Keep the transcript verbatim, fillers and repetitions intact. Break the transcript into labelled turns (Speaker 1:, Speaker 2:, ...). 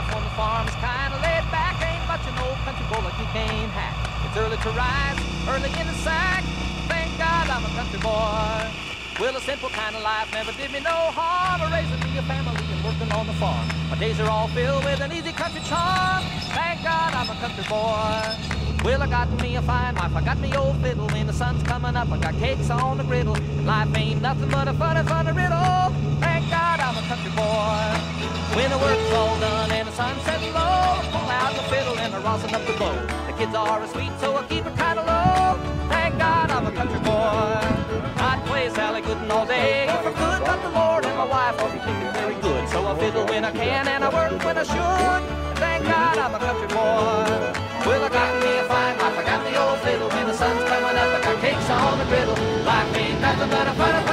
Speaker 1: on the farm is kind of laid back. Ain't much an old country boy like you can't hack. It's early to rise, early in the sack. Thank God I'm a country boy. Well, a simple kind of life never did me no harm. Raising me a family and working on the farm. My days are all filled with an easy country charm. Thank God I'm a country boy. Well, I got me a fine wife, I got me old fiddle. When the sun's coming up, I got cakes on the griddle. And life ain't nothing but a funny, funny riddle. Thank God I'm a country boy. When the work's all done and the sun's setting low, I pull out the fiddle and I rosin up the bow. The kids are sweet, so I keep it kind of low. Thank God I'm a country boy. I'd play Sally Gooden all day if I could, but the Lord and my wife won't be thinking very good. So I fiddle when I can and I work when I should. Thank God I'm a country boy. Well, I got me a fine wife, I got the old fiddle. When the sun's coming up, I got cakes on the griddle. Life ain't nothing but a funny